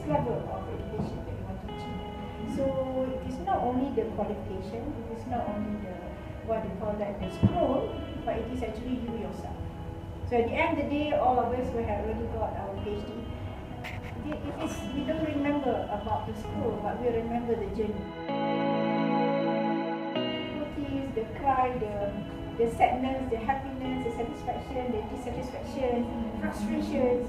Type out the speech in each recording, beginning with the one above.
level of education that you want to achieve. So it is not only the qualification, it is not only the, what they call that, the scroll, but it is actually you yourself. So at the end of the day, all of us will have already got our PhD. We don't remember about the school, but we remember the journey. The cry, the sadness, the happiness, the satisfaction, the dissatisfaction, frustrations.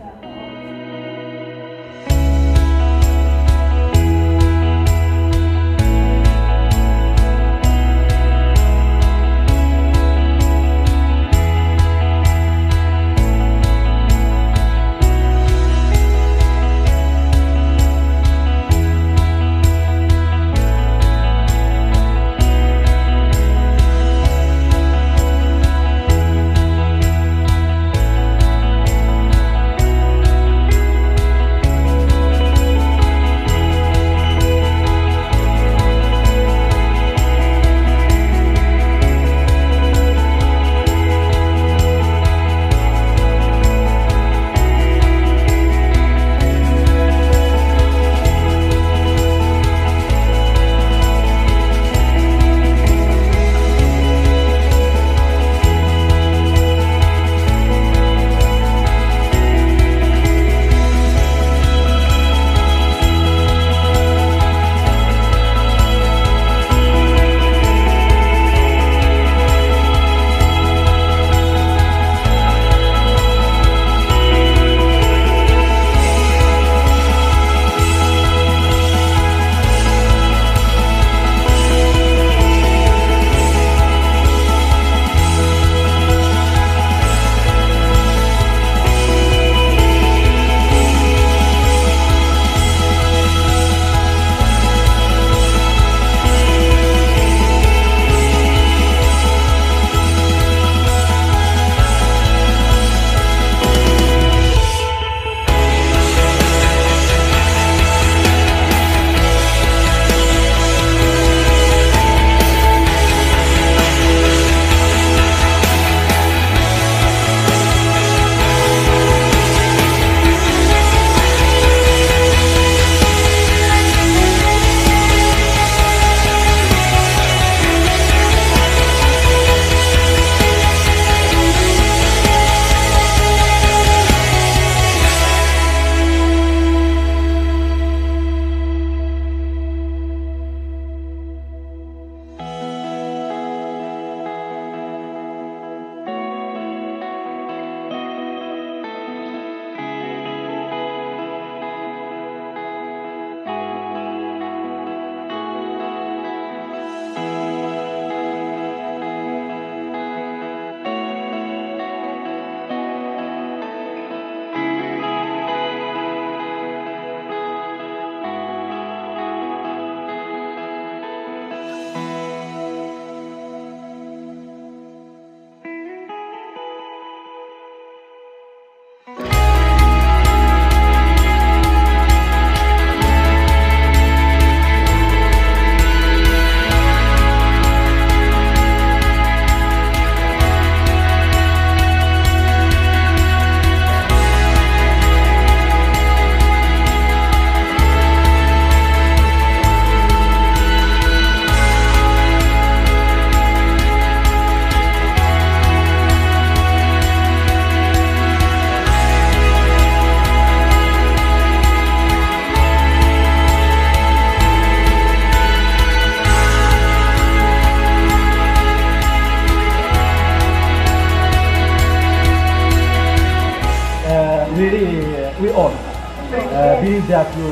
we all believe that you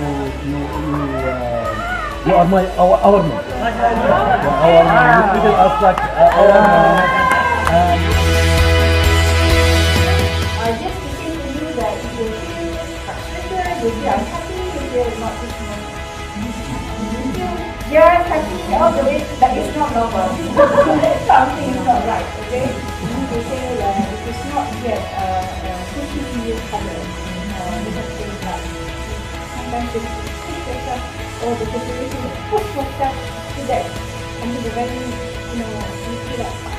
are our man. Our man. You treated us like our man. Just to say to you that if you feel frustrated, if you are happy, if you are not listening, you are happy all the way, that is not normal. Something is not right, okay? You need to say that it is not yet pushing you forward. You have to say that sometimes you push yourself, or the situation push yourself to that, until the very, you feel like